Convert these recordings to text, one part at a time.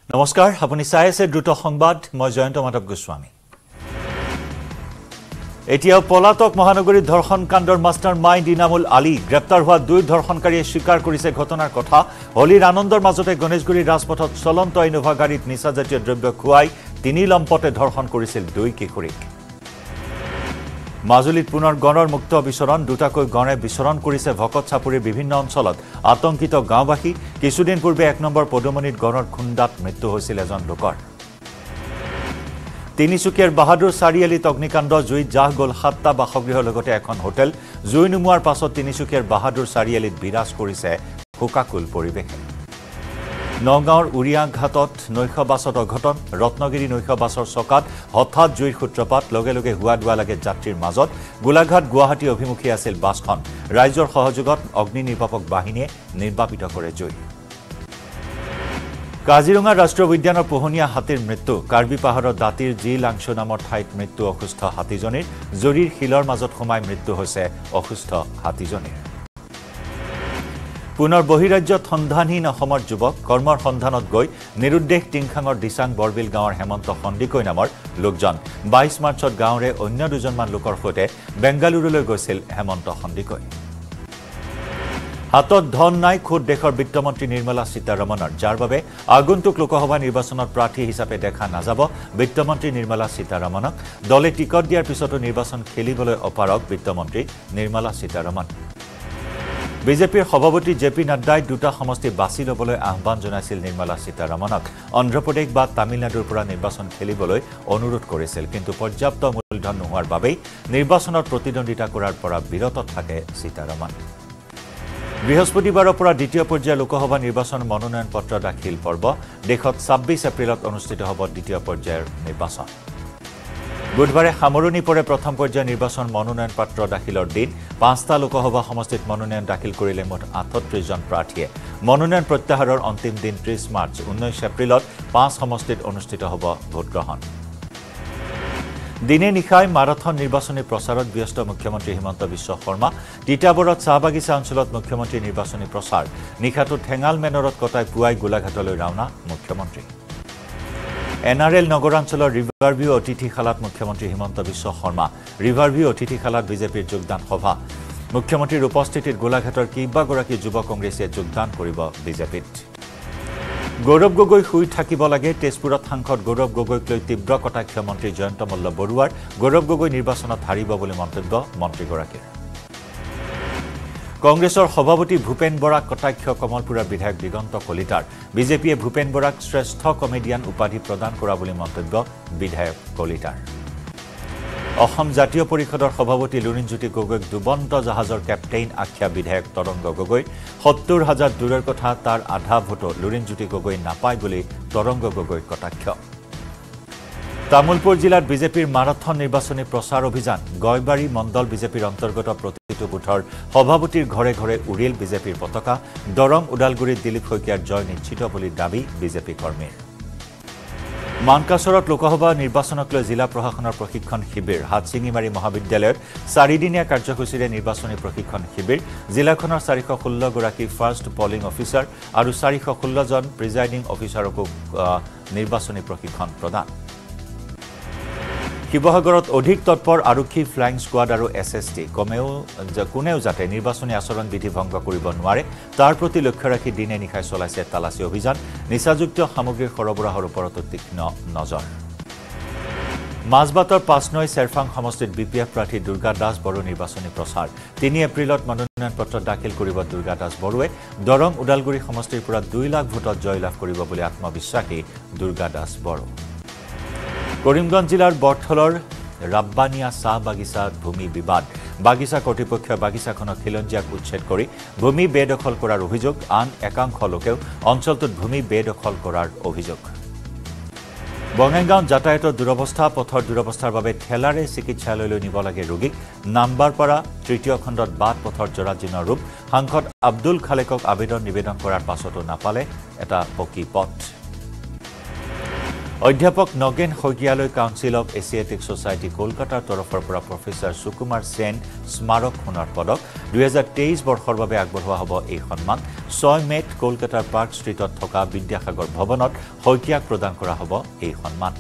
নমস্কাৰ আপুনি চাই আছে দ্ৰুত সংবাদ মই জয়ন্ত মাধৱ গোস্বামী এতিয়াও পলাতক মহানগৰীৰ ধৰ্ষণ কাণ্ডৰ মাষ্টাৰ মাইণ্ড ইনামুল আলী গ্ৰেপ্তাৰ হোৱা দুই ধৰ্ষণকাৰীয়ে স্বীকাৰ কৰিছে ঘটনাৰ কথা হলিৰ আনন্দৰ মাজতে গণেশগুৰি ৰাজপথত চলন্ত ইনোভা গাড়ীত নিচাজাতীয় দ্ৰব্য খুৱাই তিনি লম্পতে ধৰ্ষণ কৰিছিল দুই কিশোৰীক মাজুলীত পুনৰ গণৰ মুক্ত বিচৰণ দুটাকৈ গণে বিচৰণ কৰিছে ভকত চাপুৰীৰ বিভিন্ন অঞ্চলত আতংকিত গাঁওবাসী কিছুদিন পূৰ্বে 1 নম্বৰ পদমনিত গণৰ খুন্দাত মৃত্যু হৈছিল এজন লোকৰ তিনিচুকীয়াৰ বাহাদুৰ চাৰিআলিত অগ্নিকাণ্ড জুইত জাহ গ'ল 7টা বাসগৃহৰ লগতে এখন হোটেল জুই নুমুৱাৰ পাছত তিনিচুকীয়াৰ বাহাদুৰ চাৰিআলিত বিৰাজ কৰিছে শোকাকুল পৰিৱেশ নগাঁৱৰ উৰিয়া ঘাটত নৈশ বাছত অঘটন ৰত্নগিৰি নৈশ বাছৰ চকাত হঠাৎ জুইৰ সূত্ৰপাত লগে লগে হুৱা দুৱা লাগে যাত্ৰীৰ মাজত গোলাঘাট গুৱাহাটী অভিমুখী আছিল বাছখন ৰাইজৰ সহযোগত অগ্নি নিৰ্বাপক বাহিনীয়ে নিৰ্বাপিত কৰে জুই কাজিৰঙা ৰাষ্ট্ৰীয় উদ্যানৰ পোহনীয়া হাতীৰ মৃত্যু কাৰ্বি পাহাৰৰ দাঁতিৰ জি লাংচু নামৰ ঠাইত মৃত্যু অসুস্থ হাতীজনীৰ জৰীৰ শিলৰ মাজত সোমাই মৃত্যু হৈছে অসুস্থ হাতীজনীৰ পুনৰ বহিৰাজ্যত সন্ধানহীন অসমৰ যুৱক কৰ্মৰ সন্ধানত গৈ নিৰুদ্দেশ টিংখাঙৰ দিচাং বৰবিল গাঁৱৰ হেমন্ত সন্দিকৈ নামৰ লোকজন 22 মাৰ্চত গাঁৱৰে অন্য দুজনমান লোকৰ সৈতে বেংগালুৰুলৈ গৈছিল হেমন্ত সন্দিকৈ হাতত ধন নাই খুদ দেশৰ বিত্তমন্ত্ৰী নিৰ্মলা সীতাৰমণৰ যাৰ বাবে আগন্তুক লোকসভা নিৰ্বাচনত প্ৰাৰ্থী হিচাপে দেখা নাযাব বিত্তমন্ত্ৰী নিৰ্মলা সীতাৰমণক দলে টিকট দিয়াৰ পিছতো নিৰ্বাচন খেলিবলৈ অপাৰগ বিত্তমন্ত্ৰী নিৰ্মলা সীতাৰমণ বিজেপিৰ সভাপতি জেপি নাড্ডাই দুটা সমষ্টি বাছি ল'বলৈ আহ্বান জনাইছিল নিৰ্মলা সীতাৰমণক অন্ধ্ৰপ্ৰদেশ বা তামিলনাডুৰ পৰা নিৰ্বাচন খেলিবলৈ অনুৰোধ কৰিছিল কিন্তু পৰ্যাপ্ত মূলধন নোহোৱাৰ বাবেই নিৰ্বাচনত প্ৰতিদ্বন্দ্বিতা কৰাৰ পৰা বিৰত থাকে সীতাৰমণ বৃহস্পতিবাৰৰ পৰা দ্বিতীয় পৰ্যায়ৰ লোকসভা নিৰ্বাচন মনোনয়ন পত্ৰ দাখিল পৰ্ব দেশত 26 এপ্ৰিলত অনুষ্ঠিত হ'ব দ্বিতীয় পৰ্যায়ৰ নিৰ্বাচন বুধবাৰে সামৰণি পৰে প্ৰথম পৰ্যায়ৰ নিৰ্বাচন মনোনয়ন পত্ৰ দাখিলৰ দিন 5টা লোকসভা সমষ্টিত মনোনয়ন দাখিল কৰিলে মুঠ 38 জন প্ৰাৰ্থীয়ে মনোনয়ন প্ৰত্যাহাৰৰ অন্তিম দিন 30 মাৰ্চ 19 এপ্ৰিলত 5 সমষ্টিত অনুষ্ঠিত হ'ব ভোটগ্ৰহণ দিনে নিশাই মাৰাথন নিৰ্বাচনী প্ৰচাৰত ব্যস্ত মুখ্যমন্ত্ৰী হিমন্ত বিশ্ব শৰ্মা তিতাবৰত চাহবাগিচা অঞ্চলত মুখ্যমন্ত্ৰী নিৰ্বাচনী প্ৰচাৰ নিশাটো ঠেঙাল মেনৰত কটাই পুৱাই গোলাঘাটলৈ ৰাওনা মুখ্যমন্ত্ৰী এনআৰএল নগৰাঞ্চলৰ ৰিভাৰভিউ অতিথিশালাত মুখ্যমন্ত্ৰী হিমন্ত বিশ্ব শৰ্মা ৰিভাৰভিউ অতিথিশালাত বিজেপিৰ যোগদান সভা মুখ্যমন্ত্ৰীৰ উপস্থিতিত গোলাঘাটৰ কেইবাগৰাকী যুৱ কংগ্ৰেছে যোগদান কৰিব বিজেপিত গৌৰৱ গগৈ শুই থাকিব লাগে তেজপুৰত সাংসদ গৌৰৱ গগৈক লৈ তীব্ৰ কটাক্ষ মন্ত্ৰী জয়ন্ত মল্ল বৰুৱাৰ গৌৰৱ গগৈ নিৰ্বাচনত হাৰিব বুলি মন্তব্য মন্ত্ৰীগৰাকীৰ কংগ্ৰেছৰ সভাপতি ভূপেন বৰাক কটাক্ষ কমলপুৰৰ বিধায়ক দিগন্ত কলিতাৰ বিজেপিয়ে ভূপেন বৰাক শ্ৰেষ্ঠ কমেডিয়ান উপাধি প্ৰদান কৰা বুলি মন্তব্য বিধায়ক কলিতাৰ অসম জাতীয় পৰিষদৰ সভাপতি লুৰিণজ্যোতি গগৈক দুবন্ত জাহাজৰ কেপ্টেইন আখ্যা বিধায়ক তৰংগ গগৈ ৭০,০০০ দূৰৰ কথা তাৰ আধা ভোটো লুৰিণজ্যোতি গগৈ নাপায় বুলি তৰংগ গগৈৰ কটাক্ষ তামুলপুৰ জিলাত বিজেপিৰ মাৰাথন নিৰ্বাচনী প্ৰচাৰ অভিযান গয়বাৰী মণ্ডল বিজেপিৰ অন্তৰ্গত প্ৰতিটো বুথৰ সভাপতিৰ ঘৰে ঘৰে উৰিল বিজেপিৰ পতাকা দৰং ওদালগুৰিত দিলীপ শইকীয়াৰ জয় নিশ্চিত বুলি দাবী বিজেপি কৰ্মীৰ মানকাছৰত লোকসভা নিৰ্বাচনক লৈ জিলা প্ৰশাসনৰ প্ৰশিক্ষণ শিবিৰ হাতচিঙিমাৰী মহাবিদ্যালয়ত 4দিনীয়া কাৰ্যসূচীৰে নিৰ্বাচনী প্ৰশিক্ষণ শিবিৰ জিলাখনৰ 416 গৰাকী ফাৰ্ষ্ট পলিং অফিচাৰ আৰু 416 জন প্ৰিজাইডিং অফিচাৰকো নিৰ্বাচনী প্ৰশিক্ষণ প্ৰদান শিৱসাগৰত অধিক তৎপৰ আৰক্ষী ফ্লাইং স্কোৱাড আৰু এছএছটি কোনেও যাতে নিৰ্বাচনী আচৰণ বিধি ভংগ কৰিব নোৱাৰে তাৰ প্ৰতি লক্ষ্য ৰাখি দিনে নিশাই চলাইছে তালাচী অভিযান নিচাযুক্ত সামগ্ৰীৰ সৰবৰাহৰ ওপৰত তীক্ষ্ণ নজৰ মাজবাটৰ পাঁচনৈ চেৰফাং সমষ্টিত বিপিএফ প্ৰাৰ্থী দুৰ্গা দাস বড়ো নিৰ্বাচনী প্ৰচাৰ 3 এপ্ৰিলত মনোনয়ন পত্ৰ দাখিল কৰিব দুৰ্গা দাস বড়োৱে দৰং ওদালগুৰি সমষ্টিৰ পৰা 2 লাখ ভোটত জয়লাভ কৰিব বুলি আত্মবিশ্বাসী দুৰ্গা দাস বড়ো কৰিমগঞ্জ জিলাৰ বৰথলৰ ৰাব্বানিয়া চাহ বাগিচাত ভূমি বিবাদ বাগিচা কৰ্তৃপক্ষই বাগিচাখনৰ খিলঞ্জীয়াক উচ্ছেদ কৰি ভূমি বেদখল কৰাৰ অভিযোগ আন একাংশ লোকেও অঞ্চলটোত ভূমি বেদখল কৰাৰ অভিযোগ বঙাইগাঁও যাতায়াতৰ দুৰৱস্থা পথৰ দুৰৱস্থাৰ বাবে ঠেলাৰে চিকিৎসালয়লৈ নিব লাগে ৰোগীক নাম্বাৰপাৰা তৃতীয় খণ্ডত বাট পথৰ জৰাজীৰ্ণ ৰূপ সাংসদ আব্দুল খালেকক আবেদন নিবেদন কৰাৰ পাছতো নাপালে এটা পকী পথ অধ্যাপক নগেন শইকীয়ালৈ কাউন্সিল অফ এছিয়াটিক সোসাইটি কলকাতাৰ তৰফৰ পৰা প্ৰফেসৰ সুকুমাৰ সেন স্মাৰক সোণৰ পদক 2023 বৰ্ষৰ বাবে আগবঢ়োৱা হ'ব এই সন্মান 6 মেত কলকাতাৰ পাৰ্ক ষ্ট্ৰীটত থকা বিদ্যাসাগৰ ভৱনত শইকীয়াক প্ৰদান কৰা হ'ব এই সন্মান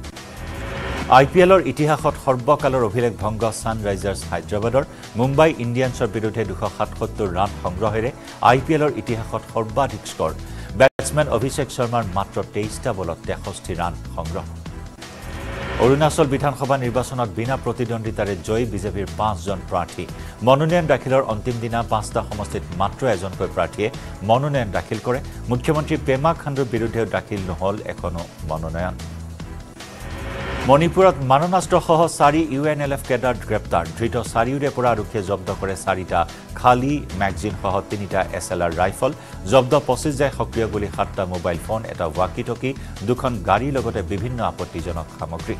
IPLৰ ইতিহাসত সৰ্বকালৰ অভিলেখ ভংগ সানৰাইজাৰ্ছ হায়দৰাবাদৰ মুম্বাই ইণ্ডিয়ানছৰ বিৰুদ্ধে 277 ৰান সংগ্ৰহেৰে IPLৰ ইতিহাসত সৰ্বাধিক স্ক'ৰ বেটছমেন অভিষেক শৰ্মাৰ মাত্ৰ 23টা বলত 63 ৰান সংগ্ৰহ অৰুণাচল বিধানসভা নিৰ্বাচনত বিনা প্ৰতিদ্বন্দ্বিতাৰে জয়ী বিজেপিৰ 5জন প্ৰাৰ্থী মনোনয়ন দাখিলৰ অন্তিম দিনা 5টা সমষ্টিত মাত্ৰ এজনকৈ প্ৰাৰ্থীয়ে মনোনয়ন দাখিল কৰে মুখ্যমন্ত্ৰী পেমা খাণ্ডুৰ বিৰুদ্ধে দাখিল নহল এখনো মনোনয়ন মণিপুৰত মাৰণাস্ত্ৰসহ 4 UNLF কেডাৰ গ্ৰেপ্তাৰ ধৃত 4ৰে পৰা আৰক্ষীয়ে জব্দ কৰে 4টা খালী মেগজিন সহ 3টা SLR ৰাইফল জব্দ 25 যায় সক্ৰিয় গুলি 7টা মোবাইল ফোন এটা ৱাকি-টকি 2খন গাড়ী লগতে বিভিন্ন আপত্তিজনক সামগ্ৰী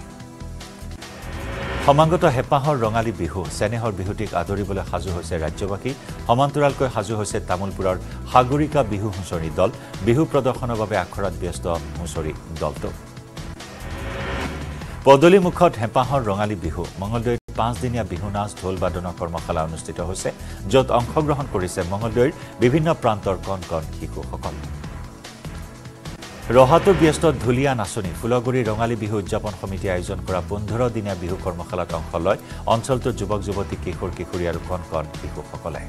সমাগত হেপাহৰ ৰঙালী বিহু চেনেহৰ বিহুটিক আদৰিবলৈ সাজু হৈছে ৰাজ্যবাসী সমান্তৰালকৈ সাজু হৈছে তামুলপুৰৰ সাগৰিকা বিহু হুঁচৰি দল বিহু প্ৰদৰ্শনৰ বাবে আখৰাত ব্যস্ত হুঁচৰি দলটো পদলিমুখত হেপাহৰ ৰঙালী বিহু মঙলদৈত 5 দিনীয়া বিহু নাচ ঢোল বাদনৰ কৰ্মশালা অনুষ্ঠিত হৈছে য'ত অংশগ্ৰহণ কৰিছে মঙলদৈৰ বিভিন্ন প্ৰান্তৰ কণ কণ শিশুসকল ৰহাটো ব্যস্ত ধুলিয়া নাচনী ফুলগুৰি ৰঙালী বিহু উদযাপন সমিতিয়ে আয়োজন কৰা 15 দিনীয়া বিহু কৰ্মশালাত অংশ লয় অঞ্চলটোৰ যুৱক যুৱতী কিশোৰ কিশোৰী আৰু কণ কণ শিশুসকলে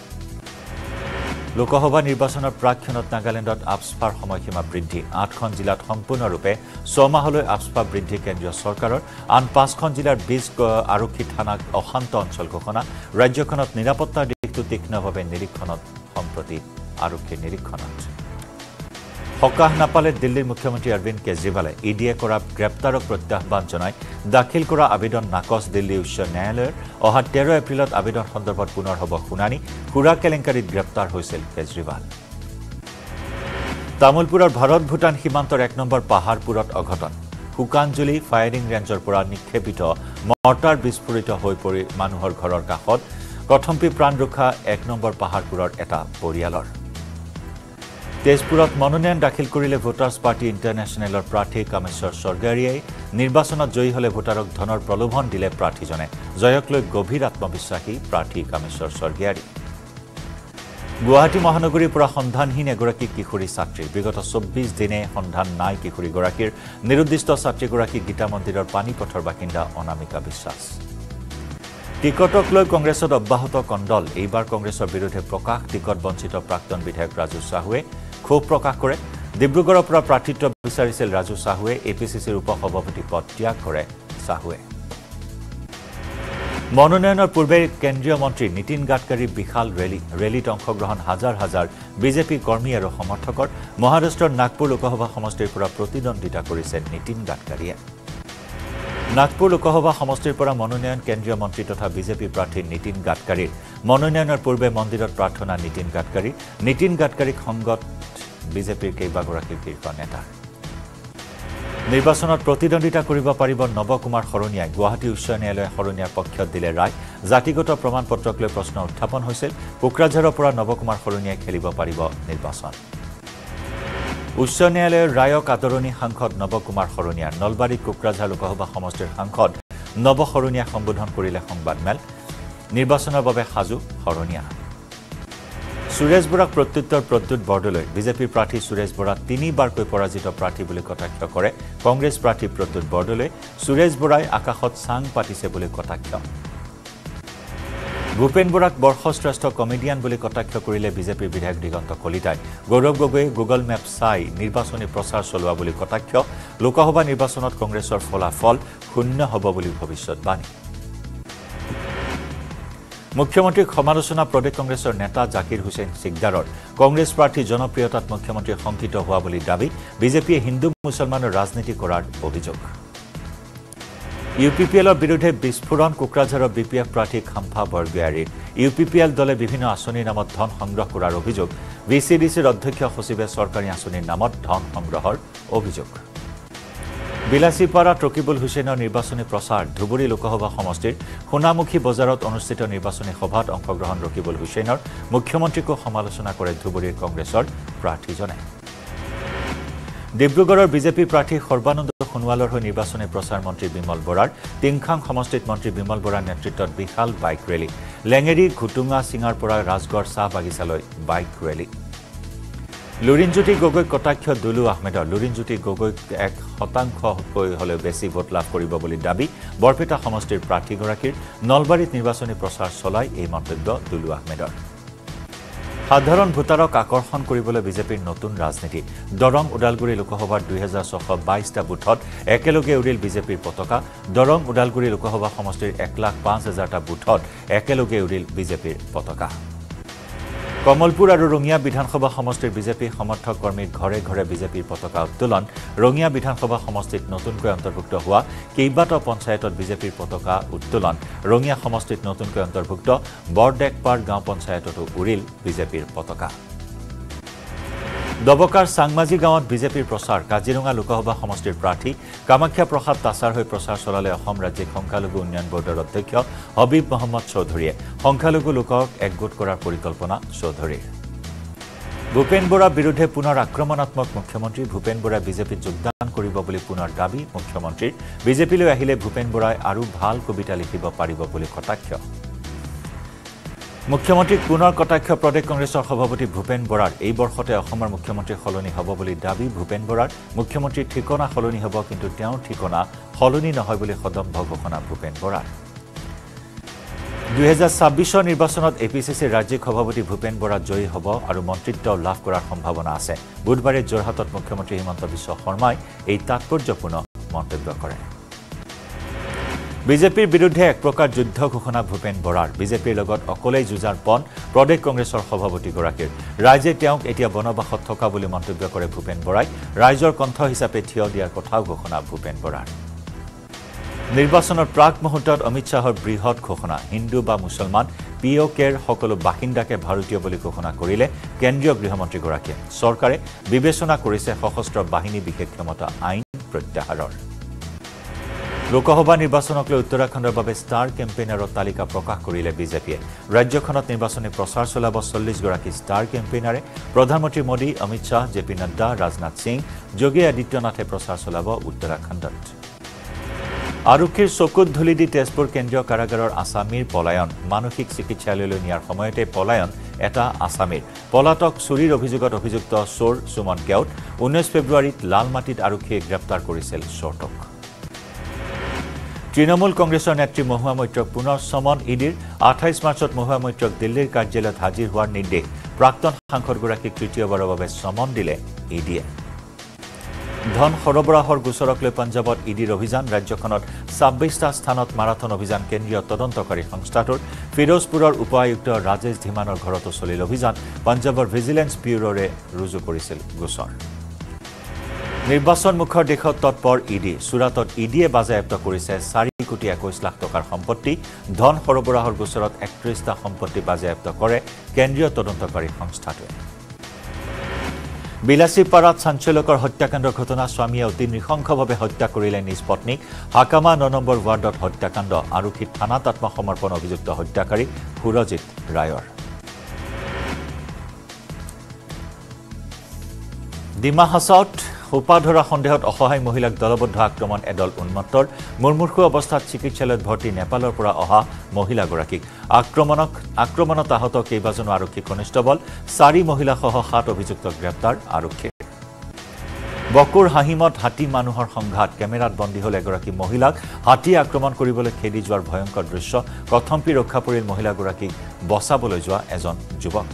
লোকসভা নিৰ্বাচনৰ প্ৰাক্ষণত নাগালেণ্ডত আপস্পাৰ সময়সীমা বৃদ্ধি 8খন জিলাত সম্পূৰ্ণৰূপে 6 মাহলৈ আপস্পা বৃদ্ধি কেন্দ্ৰীয় চৰকাৰৰ আন 5খন জিলাৰ 20 আৰক্ষী থানাক অশান্ত অঞ্চল ঘোষণা ৰাজ্যখনত নিৰাপত্তাৰ দিশটো তীক্ষ্ণভাৱে নিৰীক্ষণত সম্প্ৰতি আৰক্ষী নিৰীক্ষণত সকাহ নাপালে দিল্লীৰ মুখ্যমন্ত্ৰী অৰবিন্দ কেজৰিৱালে ইডিয়ে কৰা গ্ৰেপ্তাৰক প্ৰত্যাহ্বান জনাই দাখিল কৰা আবেদন নাকচ দিল্লী উচ্চ ন্যায়ালয়ৰ অহা 13 এপ্ৰিলত আবেদন সন্দৰ্ভত পুনৰ হ'ব শুনানি খুৰা কেলেংকাৰীত গ্ৰেপ্তাৰ হৈছিল কেজৰিৱাল তামুলপুৰৰ ভাৰত ভূটান সীমান্তৰ 1 নম্বৰ পাহাৰপুৰত অঘটন হুকানজুলি ফায়াৰিং ৰেঞ্জৰ পৰা নিক্ষেপিত মৰ্টাৰ বিস্ফোৰিত হৈ পৰি মানুহৰ ঘৰৰ কাষত কথম্পি প্ৰাণ ৰক্ষা 1 নম্বৰ পাহাৰপুৰৰ এটা পৰিয়ালৰ তেজপুৰত মনোনয়ন দাখিল কৰিলে ভোটাৰ্ছ পাৰ্টি ইণ্টাৰনেশ্যনেলৰ প্ৰাৰ্থী কামেশ্বৰ স্বৰ্গীয়াৰীয়ে নিৰ্বাচনত জয়ী হ'লে ভোটাৰক ধনৰ প্ৰলোভন দিলে প্ৰাৰ্থীজনে জয়ক লৈ গভীৰ আত্মবিশ্বাসী প্ৰাৰ্থী কামেশ্বৰ স্বৰ্গীয়াৰী গুৱাহাটী মহানগৰীৰ পৰা সন্ধানহীন এগৰাকী কিশোৰী ছাত্ৰী বিগত 24 দিনে সন্ধান নাই কিশোৰীগৰাকীৰ নিৰুদ্দিষ্ট ছাত্ৰীগৰাকী গীতা মন্দিৰৰ পানীপথৰ বাসিন্দা অনামিকা বিশ্বাস টিকটক লৈ কংগ্ৰেছত অব্যাহত কণ্ডল এইবাৰ কংগ্ৰেছৰ বিৰুদ্ধে প্ৰকাশ টিকট বঞ্চিত প্ৰাক্তন বিধায়ক ৰাজু সাহুৱে ক্ষোভ প্ৰকাশ কৰে ডিব্ৰুগড়ৰ পৰা প্ৰাৰ্থিত্ব বিচাৰিছিল ৰাজু সাহুৱে এপিচিচিৰ উপসভাপতি পদ ত্যাগ কৰে সাহুৱে মনোনয়নৰ পূৰ্বে কেন্দ্ৰীয় মন্ত্ৰী নীতিন গাডকাৰীৰ বিশাল ৰেলীত অংশগ্ৰহণ হাজাৰ হাজাৰ বিজেপি কৰ্মী আৰু সমৰ্থকৰ মহাৰাষ্ট্ৰৰ নাগপুৰ লোকসভা সমষ্টিৰ পৰা প্ৰতিদ্বন্দ্বিতা কৰিছে নীতিন গাডকাৰীয়ে নাগপুৰ লোকসভা সমষ্টিৰ পৰা মনোনয়ন কেন্দ্ৰীয় মন্ত্ৰী তথা বিজেপি প্ৰাৰ্থী নীতিন গাডকাৰীৰ মনোনয়নৰ পূৰ্বে মন্দিৰত প্ৰাৰ্থনা নীতিন গাডকাৰীক সংগত বিজেপিৰ কেইবাগৰাকী শীৰ্ষ নেতা নিৰ্বাচনত প্ৰতিদ্বন্দ্বিতা কৰিব পাৰিব নৱকুমাৰ শৰণীয়াই গুৱাহাটী উচ্চ ন্যায়ালয়ে শৰণীয়াৰ পক্ষত দিলে ৰায় জাতিগত প্ৰমাণ পত্ৰক লৈ প্ৰশ্ন উত্থাপন হৈছিল কোকৰাঝাৰৰ পৰা নৱকুমাৰ শৰণীয়াই খেলিব পাৰিব নিৰ্বাচন উচ্চ ন্যায়ালয়ৰ ৰায়ক আদৰণি সাংসদ নৱকুমাৰ শৰণীয়াৰ নলবাৰী কোকৰাঝাৰ লোকসভা সমষ্টিৰ সাংসদ নৱ শৰণীয়াক সম্বোধন কৰিলে সংবাদমেল নিৰ্বাচনৰ বাবে সাজু শৰণীয়া সুৰেশ বৰাক প্ৰত্যুত্তৰ প্ৰদ্যুৎ বৰদলৈ বিজেপিৰ প্ৰাৰ্থী সুৰেশ বৰা 3বাৰকৈ পৰাজিত প্ৰাৰ্থী বুলি কটাক্ষ কৰে কংগ্ৰেছ প্ৰাৰ্থী প্ৰদ্যুৎ বৰদলৈ সুৰেশ বৰাই আকাশত চাং পাতিছে বুলি কটাক্ষ ভূপেন বৰাক বৰ্ষশ্ৰেষ্ঠ কমেডিয়ান বুলি কটাক্ষ কৰিলে বিজেপিৰ বিধায়ক দিগন্ত কলিতাই গৌৰৱ গগৈয়ে গুগল মেপ চাই নিৰ্বাচনী প্ৰচাৰ চলোৱা বুলি কটাক্ষ লোকসভা নিৰ্বাচনত কংগ্ৰেছৰ ফলাফল শূন্য হ'ব বুলি ভৱিষ্যতবাণী মুখ্যমন্ত্ৰীক সমালোচনা প্ৰদেশ কংগ্ৰেছৰ নেতা জাকিৰ হুছেইন সিকদাৰৰ কংগ্ৰেছ প্ৰাৰ্থী জনপ্ৰিয়তাত মুখ্যমন্ত্ৰী শংকিত হোৱা বুলি দাবী বিজেপিয়ে হিন্দু মুছলমানৰ ৰাজনীতি কৰাৰ অভিযোগ ইউপিপিএলৰ বিৰুদ্ধে বিস্ফোৰণ কোকৰাঝাৰৰ বিপিএফ প্ৰাৰ্থী খাম্ফা বৰগোহাঞিৰ ইউপিপিএল দলে বিভিন্ন আঁচনিৰ নামত ধন সংগ্ৰহ কৰাৰ অভিযোগ ভিচিডিচিৰ অধ্যক্ষ সচিবে চৰকাৰী আঁচনিৰ নামত ধন সংগ্ৰহৰ অভিযোগ বিলাসীপাৰাত ৰকিবুল হুছেইনৰ নিৰ্বাচনী প্ৰচাৰ ধুবুৰী লোকসভা সমষ্টিৰ সোণামুখী বজাৰত অনুষ্ঠিত নিৰ্বাচনী সভাত অংশগ্ৰহণ ৰকিবুল হুছেইনৰ মুখ্যমন্ত্ৰীকো সমালোচনা কৰে ধুবুৰীৰ কংগ্ৰেছৰ প্ৰাৰ্থীজনে ডিব্ৰুগড়ৰ বিজেপি প্ৰাৰ্থী সৰ্বানন্দ সোণোৱালৰ হৈ নিৰ্বাচনী প্ৰচাৰ মন্ত্ৰী বিমল বৰাৰ টিংখাং সমষ্টিত মন্ত্ৰী বিমল বৰাৰ নেতৃত্বত বিশাল বাইক ৰেলী লেঙেৰী ঘুটুঙা সিঙাৰ পৰা ৰাজগড় চাহ বাগিচালৈ বাইক ৰেলী লুৰিণজ্যোতি গগৈক কটাক্ষ দুলু আহমেদৰ লুৰিণজ্যোতি গগৈক 1% হলেও বেছি ভোট লাভ কৰিব বুলি দাবী বৰপেটা সমষ্টিৰ প্ৰাৰ্থীগৰাকীৰ নলবাৰীত নিৰ্বাচনী প্ৰচাৰ চলাই এই মন্তব্য দুলু আহমেদৰ সাধাৰণ ভোটাৰক আকৰ্ষণ কৰিবলৈ বিজেপিৰ নতুন ৰাজনীতি দৰং ওদালগুৰি লোকসভাৰ 2622টা বুথত একেলগে উৰিল বিজেপিৰ পতাকা দৰং ওদালগুৰি লোকসভা সমষ্টিৰ 1,05,000টা বুথত একেলগে উৰিল বিজেপিৰ পতাকা কমলপুৰ আৰু ৰঙিয়া বিধানসভা সমষ্টিৰ বিজেপি সমৰ্থক কৰ্মীৰ ঘৰে ঘৰে বিজেপিৰ পতাকা উত্তোলন ৰঙিয়া বিধানসভা সমষ্টিত নতুনকৈ অন্তৰ্ভুক্ত হোৱা কেইবাটাও পঞ্চায়তত বিজেপিৰ পতাকা উত্তোলন ৰঙিয়া সমষ্টিত নতুনকৈ অন্তৰ্ভুক্ত বৰডেকপাৰ গাঁও পঞ্চায়ততো উৰিল বিজেপিৰ পতাকা দবকাৰ সাংমাজি গাঁৱত বিজেপিৰ প্ৰচাৰ কাজিৰঙা লোকসভা সমষ্টিৰ প্ৰাৰ্থী কামাখ্যা প্ৰসাদ তাছাৰ হৈ প্ৰচাৰ চলালে অসম ৰাজ্যিক সংখ্যালঘু উন্নয়ন বৰ্ডৰ অধ্যক্ষ হবিব মহম্মদ চৌধুৰীয়ে সংখ্যালঘু লোকক একগোট কৰাৰ পৰিকল্পনা চৌধুৰীৰ ভূপেন বৰাৰ বিৰুদ্ধে পুনৰ আক্ৰমণাত্মক মুখ্যমন্ত্ৰী ভূপেন বৰাই বিজেপিত যোগদান কৰিব বুলি পুনৰ দাবী মুখ্যমন্ত্ৰীৰ বিজেপিলৈ আহিলে ভূপেন বৰাই আৰু ভাল কবিতা লিখিব পাৰিব বুলি কটাক্ষ মুখ্যমন্ত্ৰীক পুনৰ কটাক্ষ প্ৰদেশ কংগ্ৰেছৰ সভাপতি ভূপেন বৰাৰ এই বৰ্ষতে অসমৰ মুখ্যমন্ত্ৰী সলনি হ'ব বুলি দাবী ভূপেন বৰাৰ মুখ্যমন্ত্ৰীৰ ঠিকনা সলনি হ'ব কিন্তু তেওঁৰ ঠিকনা সলনি নহয় বুলি সদম্ভ ঘোষণা ভূপেন বৰাৰ 2026 নিৰ্বাচনত এপিচিচিৰ ৰাজ্যিক সভাপতি ভূপেন বৰা জয়ী হ'ব আৰু মন্ত্ৰিত্ব লাভ কৰাৰ সম্ভাৱনা আছে বুধবাৰে যোৰহাটত মুখ্যমন্ত্ৰী হিমন্ত বিশ্ব শৰ্মাই এই তাৎপৰ্যপূৰ্ণ মন্তব্য কৰে বিজেপিৰ বিৰুদ্ধে এক প্ৰকাৰ যুদ্ধ ঘোষণা ভূপেন বৰাৰ বিজেপিৰ লগত অকলেই যুঁজাৰ পণ প্ৰদেশ কংগ্ৰেছৰ সভাপতিগৰাকীৰ ৰাইজে তেওঁক এতিয়া বনবাসত থকা বুলি মন্তব্য কৰে ভূপেন বৰাই ৰাইজৰ কণ্ঠ হিচাপে থিয় দিয়াৰ কথাও ঘোষণা ভূপেন বৰাৰ নিৰ্বাচনৰ প্ৰাক মুহূৰ্তত অমিত শ্বাহৰ বৃহৎ ঘোষণা হিন্দু বা মুছলমান পিঅ'কেৰ সকলো বাসিন্দাকে ভাৰতীয় বুলি ঘোষণা কৰিলে কেন্দ্ৰীয় গৃহমন্ত্ৰীগৰাকীয়ে চৰকাৰে বিবেচনা কৰিছে সশস্ত্ৰ বাহিনী বিশেষ ক্ষমতা আইন প্ৰত্যাহাৰৰ লোকসভা নিৰ্বাচনক লৈ উত্তৰাখণ্ডৰ বাবে ষ্টাৰ কেম্পেইনাৰৰ তালিকা প্ৰকাশ কৰিলে বিজেপিয়ে ৰাজ্যখনত নিৰ্বাচনী প্ৰচাৰ চলাব 40 গৰাকী ষ্টাৰ কেম্পেইনাৰে প্ৰধানমন্ত্ৰী মোদী অমিত শ্বাহ জেপি নাড্ডা ৰাজনাথ সিং যোগী আদিত্যনাথে প্ৰচাৰ চলাব উত্তৰাখণ্ডত আৰক্ষীৰ চকুত ধুলি দি তেজপুৰ কেন্দ্ৰীয় কাৰাগাৰৰ আছামীৰ পলায়ন মানসিক চিকিৎসালয়লৈ নিয়াৰ সময়তে পলায়ন এটা আছামীৰ পলাতক চুৰিৰ অভিযোগত অভিযুক্ত চোৰ সুমন কেওট 19 ফেব্ৰুৱাৰীত লালমাটিত আৰক্ষীয়ে গ্ৰেপ্তাৰ কৰিছিল চোৰটোক তৃণমূল কংগ্ৰেছৰ নেত্ৰী মহুৱা মৈত্ৰক পুনৰ সমন ইডিৰ 28 মাৰ্চত মহুৱা মৈত্ৰক দিল্লীৰ কাৰ্যালয়ত হাজিৰ হোৱাৰ নিৰ্দেশ প্ৰাক্তন সাংসদগৰাকীক তৃতীয়বাৰৰ বাবে সমন দিলে ইডিয়ে ধন সৰবৰাহৰ গোচৰক লৈ পঞ্জাৱত ইডিৰ অভিযান ৰাজ্যখনত 26টা স্থানত মাৰাথন অভিযান কেন্দ্ৰীয় তদন্তকাৰী সংস্থাটোৰ ফিৰোজপুৰৰ উপ আয়ুক্ত ৰাজেশ ধীমানৰ ঘৰতো চলিল অভিযান পঞ্জাৱৰ ভিজিলেন্স ব্যুৰোৰে ৰুজু কৰিছিল গোচৰ নিৰ্বাচন মুখৰ দেশত তৎপৰ ইডি সুৰাটত ইডিয়ে বাজেয়াপ্ত কৰিছে 4 কোটি 21 লাখ টকাৰ সম্পত্তি ধন সৰবৰাহৰ গোচৰত 31টা সম্পত্তি বাজেয়াপ্ত কৰে কেন্দ্ৰীয় তদন্তকাৰী সংস্থাটোৱে বিলাসীপাৰাত চাঞ্চল্যকৰ হত্যাকাণ্ডৰ ঘটনা স্বামীয়ে অতি নৃশংসভাৱে হত্যা কৰিলে নিজ পত্নীক হাকামা 9 নম্বৰ ৱাৰ্ডত হত্যাকাণ্ড আৰক্ষী থানাত আত্মসমৰ্পণ অভিযুক্ত হত্যাকাৰী সুৰজিত ৰায়ৰ ডিমা হাছাওত উপাধৰা সন্দেহত অসহায় মহিলাক দলবদ্ধ আক্ৰমণ এডল উন্মত্তৰ মুৰ্মুৰ্ষু অৱস্থাত চিকিৎসালয়ত ভৰ্তি নেপালৰ পৰা অহা মহিলাগৰাকীক আক্ৰমণত আহত কেইবাজনো আৰক্ষী কনিষ্টবল 4 মহিলাসহ 7 অভিযুক্ত গ্ৰেপ্তাৰ আৰক্ষী বকুৰ হাহিমত হাতী মানুহৰ সংঘাত কেমেৰাত বন্দী হল এগৰাকী মহিলাক হাতী আক্ৰমণ কৰিবলৈ খেদি যোৱাৰ ভয়ংকৰ দৃশ্য কথম্পি ৰক্ষা পৰিল মহিলাগৰাকীক বচাবলৈ যোৱা এজন যুৱক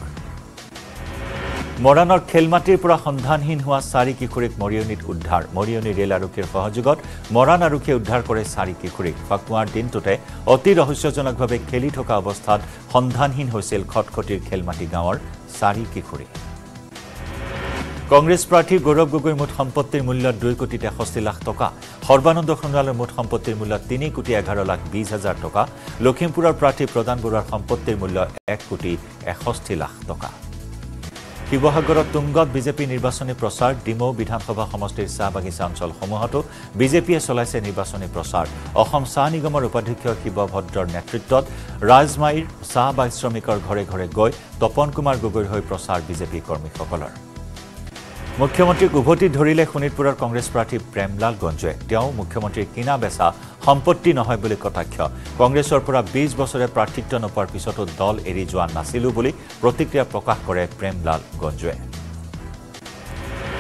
মৰাণৰ খেলমাটিৰ পৰা সন্ধানহীন হোৱা 4 কিশোৰীক মৰিয়নিত উদ্ধাৰ মৰিয়নি ৰেল আৰক্ষীৰ সহযোগত মৰাণ আৰক্ষীয়ে উদ্ধাৰ কৰে 4 কিশোৰীক ফাকুৱাৰ দিনটোতে অতি ৰহস্যজনকভাৱে খেলি থকা অৱস্থাত সন্ধানহীন হৈছিল খটখটিৰ খেলমাটি গাঁৱৰ 4 কিশোৰী কংগ্ৰেছ প্ৰাৰ্থী গৌৰৱ গগৈৰ মুঠ সম্পত্তিৰ মূল্য 2 কোটি 63 লাখ টকা সৰ্বানন্দ সোণোৱালৰ মুঠ সম্পত্তিৰ মূল্য 3 কোটি 11 লাখ 20 হাজাৰ টকা লখিমপুৰৰ প্ৰাৰ্থী প্ৰদান বৰুৱাৰ সম্পত্তিৰ মূল্য 1 কোটি 61 লাখ টকা শিৱসাগৰত তুংগত বিজেপি নিৰ্বাচনী প্ৰচাৰ ডিমৌ বিধানসভা সমষ্টিৰ চাহ বাগিচা অঞ্চলসমূহতো বিজেপিয়ে চলাইছে নিৰ্বাচনী প্ৰচাৰ অসম চাহ নিগমৰ উপাধ্যক্ষ শিৱভদ্ৰৰ নেতৃত্বত ৰাজমাইৰ চাহ বাগিচা শ্ৰমিকৰ ঘৰে ঘৰে গৈ তপন কুমাৰ গগৈৰ হৈ প্ৰচাৰ বিজেপি কৰ্মীসকলৰ মুখ্যমন্ত্ৰীক উভতি ধৰিলে শোণিতপুৰৰ কংগ্ৰেছ প্ৰাৰ্থী প্ৰেমলাল গঞ্জুৱে তেওঁ মুখ্যমন্ত্ৰীৰ কিনা বেচা সম্পত্তি নহয় বুলি কটাক্ষ কংগ্ৰেছৰ পৰা 20 বছৰে প্ৰাৰ্থিত্ব নোপোৱাৰ পিছতো দল এৰি যোৱা নাছিল বুলি প্ৰতিক্ৰিয়া প্ৰকাশ কৰে প্ৰেমলাল গঞ্জুৱে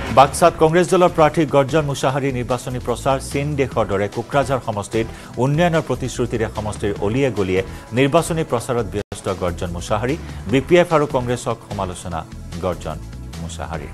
বাক্সাত কংগ্ৰেছ দলৰ প্ৰাৰ্থী গৰ্জন মুছাহাৰী নিৰ্বাচনী প্ৰচাৰ চীন দেশৰ দৰে কোকৰাঝাৰ সমষ্টিত উন্নয়নৰ প্ৰতিশ্ৰুতিৰে সমষ্টিৰ অলিয়ে গলিয়ে নিৰ্বাচনী প্ৰচাৰত ব্যস্ত গৰ্জন মুছাহাৰী বিপিএফ আৰু কংগ্ৰেছক সমালোচনা গৰ্জন মুছাহাৰীৰ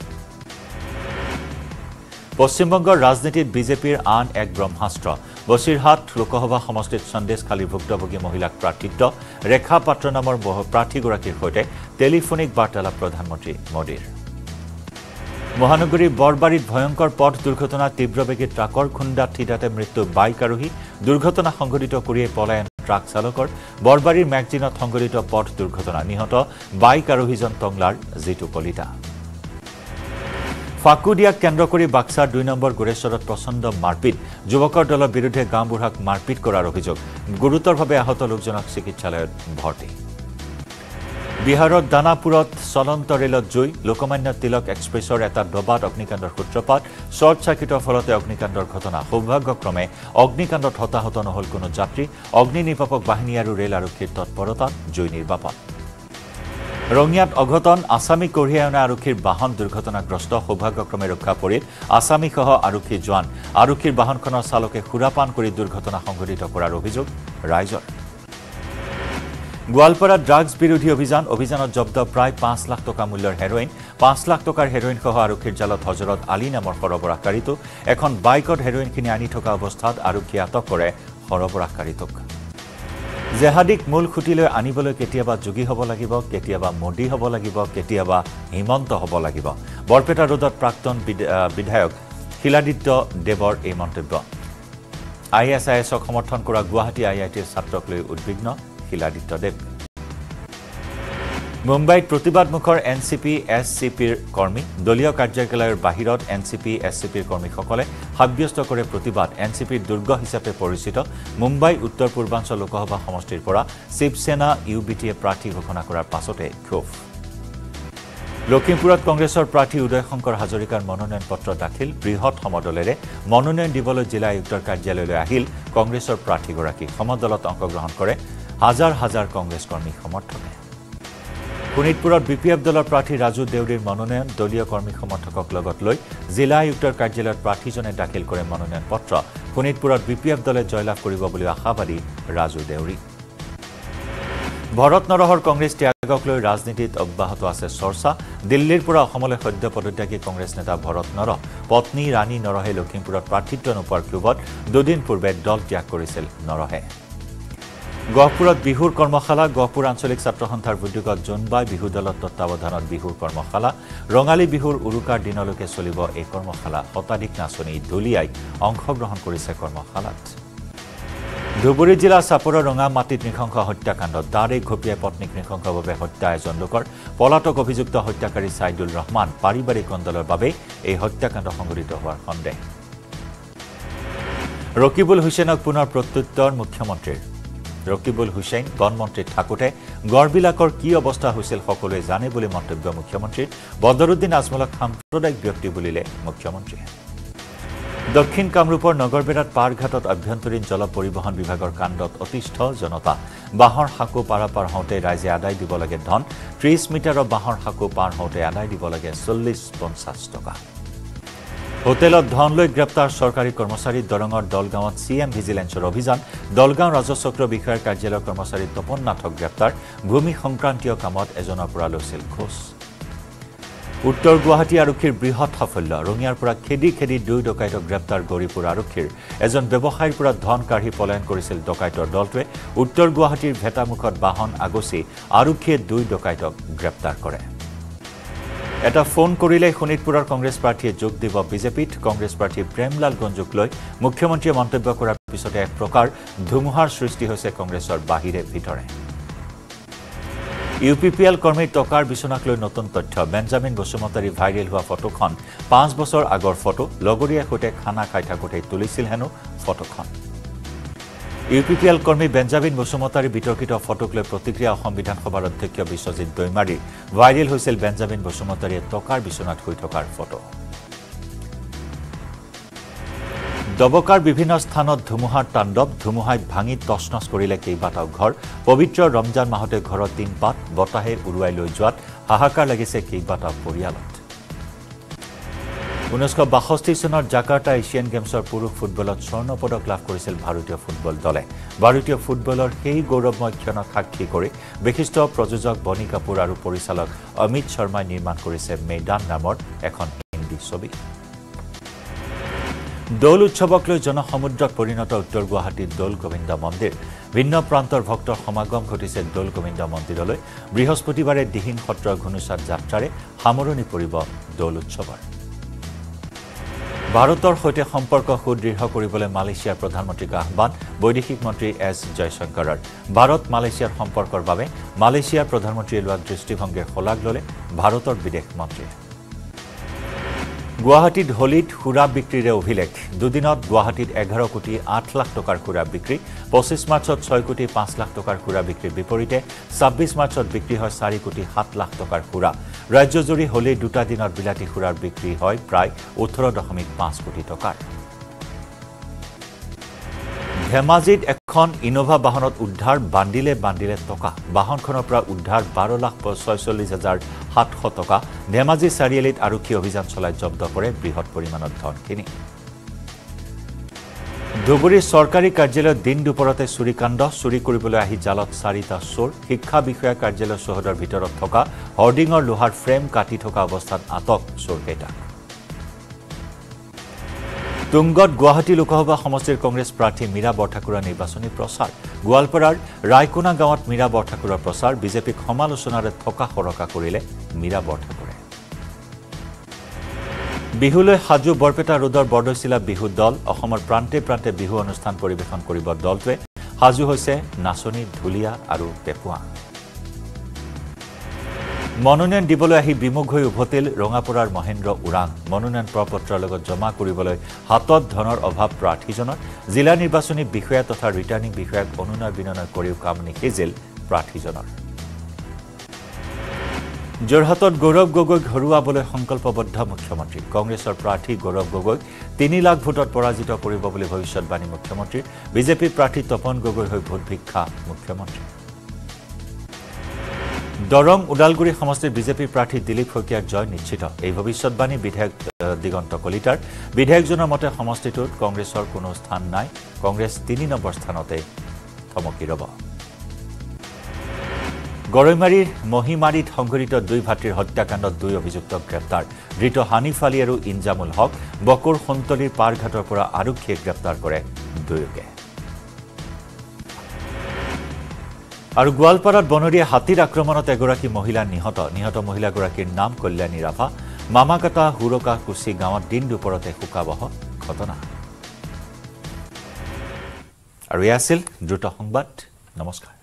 পশ্চিমবংগৰ ৰাজনীতিত বিজেপিৰ আন এক ব্ৰহ্মাস্ত্ৰ বছিৰহাট লোকসভা সমষ্টিত সন্দেশখালীৰ ভুক্তভোগী মহিলাক প্ৰাৰ্থিত্ব ৰেখা পাত্ৰ নামৰ প্ৰাৰ্থীগৰাকীৰ সৈতে টেলিফোনিক বাৰ্তালাপ প্ৰধানমন্ত্ৰী মোদীৰ মহানগৰীৰ বৰবাৰীত ভয়ংকৰ পথ দুৰ্ঘটনা তীব্ৰবেগী ট্ৰাকৰ খুন্দাত থিতাতে মৃত্যু বাইক আৰোহী দুৰ্ঘটনা সংঘটিত কৰিয়ে পলায়ন ট্ৰাক চালকৰ বৰবাৰীৰ মেগজিনত সংঘটিত পথ দুৰ্ঘটনা নিহত বাইক আৰোহীজন টংলাৰ জিতু কলিতা ফাকুদিয়াক কেন্দ্ৰ কৰি বাক্সাৰ 2 নম্বৰ গোৰেশ্বৰত প্ৰচণ্ড মাৰপিট যুৱকৰ দলৰ বিৰুদ্ধে গাঁওবুঢ়াক মাৰপিট কৰাৰ অভিযোগ গুৰুতৰভাৱে আহত লোকজনক চিকিৎসালয়ত ভৰ্তি বিহাৰৰ দানাপুৰত চলন্ত ৰেলত জুই লোকমান্য তিলক এক্সপ্ৰেছৰ এটা ডবাত অগ্নিকাণ্ডৰ সূত্ৰপাত শ্বৰ্ট চাৰ্কিটৰ ফলতে অগ্নিকাণ্ডৰ ঘটনা সৌভাগ্যক্ৰমে অগ্নিকাণ্ডত হতাহত নহল কোনো যাত্ৰী অগ্নি নিৰ্বাপক বাহিনী আৰু ৰেল আৰক্ষীৰ তৎপৰতাত জুই নিৰ্বাপন ৰঙিয়াত অঘটন আসামী কঢ়িয়াই অনা আৰক্ষীৰ বাহন দুৰ্ঘটনাগ্ৰস্ত সৌভাগ্যক্ৰমে ৰক্ষা পৰিল আসামীসহ আৰক্ষী জোৱান আৰক্ষীৰ বাহনখনৰ চালকে সুৰাপান কৰি দুৰ্ঘটনা সংঘটিত কৰাৰ অভিযোগ ৰাইজৰ গোৱালপাৰাত ড্ৰাগছ বিৰোধী অভিযানত জব্দ প্ৰায় 5 লাখ টকা মূল্যৰ হেৰোইন 5 লাখ টকাৰ হেৰোইন সহ আৰক্ষীৰ জালত হজৰত আলী নামৰ সৰবৰাহকাৰীটো এখন বাইকত হেৰোইনখিনি আনি থকা অৱস্থাত আৰক্ষীয়ে আটক কৰে সৰবৰাহকাৰীটোক জেহাদিক মূল খুঁটিলৈ আনিবলৈ কেতিয়াবা যোগী হ'ব লাগিব কেতিয়াবা মোদী হ'ব লাগিব কেতিয়াবা হিমন্ত হ'ব লাগিব বৰপেটা ৰোডত প্ৰাক্তন বিধায়ক শিলাদিত্য দেৱৰ এই মন্তব্য আইএছআইএছক সমৰ্থন কৰা গুৱাহাটী আইআইটিৰ ছাত্ৰক লৈ উদ্বিগ্ন শিলাদিত্য দেৱ মুম্বাইত প্ৰতিবাদমুখৰ এনচিপি এছচিপিৰ কৰ্মী দলীয় কাৰ্যালয়ৰ বাহিৰত এনচিপি এছচিপিৰ কৰ্মীসকলে সাব্যস্ত কৰে প্ৰতিবাদ এনচিপিৰ দুৰ্গ হিচাপে পৰিচিত মুম্বাই উত্তৰ পূৰ্বাঞ্চল লোকসভা সমষ্টিৰ পৰা শিৱসেনা ইউবিটিয়ে প্ৰাৰ্থী ঘোষণা কৰাৰ পাছতে ক্ষোভ লখিমপুৰত কংগ্ৰেছৰ প্ৰাৰ্থী উদয় শংকৰ হাজৰিকাৰ মনোনয়ন পত্ৰ দাখিল বৃহৎ সমদলেৰে মনোনয়ন দিবলৈ জিলা আয়ুক্তৰ কাৰ্যালয়লৈ আহিল কংগ্ৰেছৰ প্ৰাৰ্থীগৰাকী সমদলত অংশগ্ৰহণ কৰে হাজাৰ হাজাৰ কংগ্ৰেছ কৰ্মী সমৰ্থকে শোণিতপুৰত বিপিএফ দলৰ প্ৰাৰ্থী ৰাজু দেউৰীৰ মনোনয়ন দলীয় কৰ্মী সমৰ্থকক লগত লৈ জিলা আয়ুক্তৰ কাৰ্যালয়ত প্ৰাৰ্থীজনে দাখিল কৰে মনোনয়ন পত্ৰ শোণিতপুৰত বিপিএফ দলে জয়লাভ কৰিব বুলি আশাবাদী ৰাজু দেউৰী ভৰত নৰহৰ কংগ্ৰেছ ত্যাগক লৈ ৰাজনীতিত অব্যাহত আছে চৰ্চা দিল্লীৰ পৰা অসমলৈ সদ্য পদত্যাগী কংগ্ৰেছ নেতা ভৰত নৰহ পত্নী ৰাণী নৰহে লখিমপুৰত প্ৰাৰ্থিত্ব নোপোৱাৰ ক্ষোভত দুদিন পূৰ্বে দল ত্যাগ কৰিছিল নৰহে গহপুৰত বিহুৰ কৰ্মশালা গহপুৰ আঞ্চলিক ছাত্ৰ সন্থাৰ উদ্যোগত জোনবাই বিহু দলৰ তত্বাৱধানত বিহুৰ কৰ্মশালা ৰঙালী বিহুৰ উৰুকাৰ দিনলৈকে চলিব এই কৰ্মশালা শতাধিক নাচনী ঢুলিয়াই অংশগ্ৰহণ কৰিছে কৰ্মশালাত ধুবুৰী জিলা চাপৰৰ ৰঙা মাটিত নৃশংস হত্যাকাণ্ড দাৰে ঘপিয়াই পত্নীক নৃশংসভাৱে হত্যা এজন লোকৰ পলাতক অভিযুক্ত হত্যাকাৰী সাইদুল ৰহমান পাৰিবাৰিক কন্দলৰ বাবে এই হত্যাকাণ্ড সংঘটিত হোৱাৰ সন্দেহ ৰকিবুল হুছেইনক পুনৰ প্ৰত্যুত্তৰ মুখ্যমন্ত্ৰীৰ ৰকিবুল হুছেইন গণমন্ত্ৰীত থাকোঁতে গড়বিলাকৰ কি অৱস্থা হৈছিল সকলোৱে জানে বুলি মন্তব্য মুখ্যমন্ত্ৰীৰ বদৰুদ্দিন আজমলক সাম্প্ৰদায়িক ব্যক্তি বুলিলে মুখ্যমন্ত্ৰীয়ে দক্ষিণ কামৰূপৰ নগৰবেৰাত পাৰঘাটত আভ্যন্তৰীণ জল পৰিবহণ বিভাগৰ কাণ্ডত অতিষ্ঠ জনতা বাঁহৰ সাঁকো পাৰাপাৰ হওঁতে ৰাইজে আদায় দিব লাগে ধন 30 মিটাৰৰ বাঁহৰ সাঁকো পাৰ হওঁতে আদায় দিব লাগে 40-50 টকা হোটেলত ধন লৈ গ্ৰেপ্তাৰ চৰকাৰী কৰ্মচাৰী দৰঙৰ দলগাঁৱত চিএম ভিজিলেন্সৰ অভিযান দলগাঁও ৰাজচক্ৰ বিষয়াৰ কাৰ্যালয়ৰ কৰ্মচাৰী তপন নাথক গ্ৰেপ্তাৰ ভূমি সংক্ৰান্তীয় কামত এজনৰ পৰা লৈছিল ঘোষ উত্তৰ গুৱাহাটী আৰক্ষীৰ বৃহৎ সাফল্য ৰঙিয়াৰ পৰা খেদি খেদি 2 ডকাইতক গ্ৰেপ্তাৰ গৌৰীপুৰ আৰক্ষীৰ এজন ব্যৱসায়ীৰ পৰা ধন কাঢ়ি পলায়ন কৰিছিল ডকাইতৰ দলটোৱে উত্তৰ গুৱাহাটীৰ ভেটামুখত বাহন আগচি আৰক্ষীয়ে 2 ডকাইতক গ্ৰেপ্তাৰ কৰে এটা ফোন কৰিলে শোণিতপুৰৰ কংগ্ৰেছ প্ৰাৰ্থীয়ে যোগ দিব বিজেপিত কংগ্ৰেছ প্ৰাৰ্থী প্ৰেমলাল গঞ্জুক লৈ মুখ্যমন্ত্ৰীয়ে মন্তব্য কৰাৰ পিছতে এক প্ৰকাৰ ধুমুহাৰ সৃষ্টি হৈছে কংগ্ৰেছৰ বাহিৰে ভিতৰে ইউপিপিএল কৰ্মীৰ টকাৰ বিচনাক লৈ নতুন তথ্য বেঞ্জামিন বসুমতাৰী ভাইৰেল হোৱা ফটোখন 5 বছৰ আগৰ ফটো লগৰীয়াৰ সৈতে খানা খাই থাকোঁতে তুলিছিল হেনো ফটোখন ইউপিপিএল কৰ্মী বেঞ্জামিন বসুমতাৰী বিতৰ্কিত ফটোক লৈ প্ৰতিক্ৰিয়া অসম বিধানসভাৰ অধ্যক্ষ বিশ্বজিৎ দৈমাৰী ভাইৰেল হৈছিল বেঞ্জামিন বসুমতাৰীয়ে টকাৰ বিচনাত শুই থকাৰ ফটো দবকাৰ বিভিন্ন স্থানত ধুমুহাৰ তাণ্ডৱ ধুমুহাই ভাঙি তছনছ কৰিলে কেইবাটাও ঘৰ পবিত্ৰ ৰমজান মাহতে ঘৰত টিনপাত বতাহে উৰুৱাই লৈ যোৱাত হাহাকাৰ লাগিছে কেইবাটাও পৰিয়ালত 1962 চনৰ জাকাৰ্টা এছিয়ান গেমছৰ পুৰুষ ফুটবলত স্বৰ্ণ পদক লাভ কৰিছিল ভাৰতীয় ফুটবল দলে ভাৰতীয় ফুটবলৰ সেই গৌৰৱময় ক্ষণক সাক্ষী কৰি বিশিষ্ট প্ৰযোজক বনি কাপুৰ আৰু পৰিচালক অমিত শৰ্মাই নিৰ্মাণ কৰিছে মেইদান নামৰ এখন হিন্দী ছবি দৌল উৎসৱক লৈ জনসমুদ্ৰত পৰিণত উত্তৰ গুৱাহাটীৰ দৌল গোবিন্দ মন্দিৰ ভিন্ন প্ৰান্তৰ ভক্তৰ সমাগম ঘটিছে দৌল গোবিন্দ মন্দিৰলৈ বৃহস্পতিবাৰে দিহিং সত্ৰৰ ঘুনুচাত যাত্ৰাৰে সামৰণি পৰিব দৌল উৎসৱৰ ভাৰতৰ সৈতে সম্পৰ্ক সুদৃঢ় কৰিবলৈ মালয়েছিয়াৰ প্ৰধানমন্ত্ৰীক আহ্বান বৈদেশিক মন্ত্ৰী এছ জয়শংকৰৰ ভাৰত মালয়েছিয়াৰ সম্পৰ্কৰ বাবে মালয়েছিয়াৰ প্ৰধানমন্ত্ৰীয়ে লোৱা দৃষ্টিভংগীৰ শলাগ ল'লে ভাৰতৰ বিদেশ মন্ত্ৰীয়ে গুৱাহাটীত হোলীত সুৰা বিক্ৰীৰে অভিলেখ দুদিনত গুৱাহাটীত 11 কোটি 8 লাখ টকাৰ সুৰা বিক্ৰী 25 মাৰ্চত 6 কোটি 5 লাখ টকাৰ সুৰা বিক্ৰীৰ বিপৰীতে 26 মাৰ্চত বিক্ৰী হয় 4 কোটি 7 লাখ টকাৰ সুৰা ৰাজ্যজুৰি হোলীৰ দুটা দিনত বিলাতী সুৰাৰ বিক্ৰী হয় প্ৰায় 18.5 কোটি টকাৰ ধেমাজিত এখন ইনোভা বাহনত উদ্ধাৰ বান্দিলে টকা বাহনখনৰ পৰা উদ্ধাৰ 12,46,700 টকা ধেমাজি চাৰিআলিত আৰক্ষী অভিযান চলাই জব্দ কৰে বৃহৎ পৰিমাণৰ ধনখিনি ধুবুৰীৰ চৰকাৰী কাৰ্যালয়ত দিন দুপৰতে চুৰিকাণ্ড চুৰি কৰিবলৈ আহি জালত 4টা চোৰ শিক্ষা বিষয়া কাৰ্যালয় চহৰৰ ভিতৰত থকা হৰ্ডিঙৰ লোহাৰ ফ্ৰেম কাটি থকা অৱস্থাত আটক চোৰকেইটা তুংগত গুৱাহাটী লোকসভা সমষ্টিৰ কংগ্ৰেছ প্ৰাৰ্থী মীৰা বৰঠাকুৰৰ নিৰ্বাচনী প্ৰচাৰ গোৱালপাৰাৰ ৰায়কোনা গাঁৱত মীৰা বৰঠাকুৰৰ প্ৰচাৰ বিজেপিক সমালোচনাৰে থকা সৰকা কৰিলে মীৰা বৰঠাকুৰে বিহুলৈ সাজু বৰপেটা ৰোডৰ বৰদৈচিলা বিহু দল অসমৰ প্ৰান্তে প্ৰান্তে বিহু অনুষ্ঠান পৰিৱেশন কৰিব দলটোৱে সাজু হৈছে নাচনী ঢুলীয়া আৰু পেপুৱা মনোনয়ন দিবলৈ আহি বিমুখ হৈ উভতিল ৰঙাপুৰাৰ মহেন্দ্ৰ উৰাং মনোনয়ন প্ৰপত্ৰৰ লগত জমা কৰিবলৈ হাতত ধনৰ অভাৱ প্ৰাৰ্থীজনৰ জিলা নিৰ্বাচনী বিষয়া তথা ৰিটাৰ্নিং বিষয়াক অনুনয় বিনয় কৰিও কাম নিখিজিল প্ৰাৰ্থীজনৰ যোৰহাটত গৌৰৱ গগৈক হৰুৱাবলৈ সংকল্পবদ্ধ মুখ্যমন্ত্ৰী কংগ্ৰেছৰ প্ৰাৰ্থী গৌৰৱ গগৈক 3 লাখ ভোটত পৰাজিত কৰিব বুলি ভৱিষ্যৎবাণী মুখ্যমন্ত্ৰী বিজেপি প্ৰাৰ্থী তপন গগৈ হৈ ভোট ভিক্ষা মুখ্যমন্ত্ৰী দৰং উদালগুৰি সমষ্টিৰ বিজেপি প্ৰাৰ্থী দিলীপ শইকীয়াৰ জয় নিশ্চিত এই ভৱিষ্যৎবাণী বিধায়ক দিগন্ত কলিতাৰ বিধায়কজনৰ মতে সমষ্টিটোত কংগ্ৰেছৰ কোনো স্থান নাই কংগ্ৰেছ 3 নম্বৰ স্থানতে থমকি ৰব গৰৈমাৰীৰ মহিমাৰীত সংঘটিত 2 ভাতৃৰ হত্যাকাণ্ডত 2 অভিযুক্ত গ্ৰেপ্তাৰ ধৃত হানিফ আলী আৰু ইনজামুল হক বকুৰ সন্তলীৰ পাৰঘাটৰ পৰা আৰক্ষীয়ে গ্ৰেপ্তাৰ কৰে দুয়োকে আৰু গোৱালপাৰাত বনৰীয়া হাতীৰ আক্ৰমণত এগৰাকী মহিলা নিহত মহিলাগৰাকীৰ নাম কল্যাণী ৰাভা মামাকাটা হুৰকা কুচি গাঁৱত দিন দুপৰতে শোকাবহ ঘটনা আৰু এয়া আছিল দ্ৰুত সংবাদ নমস্কাৰ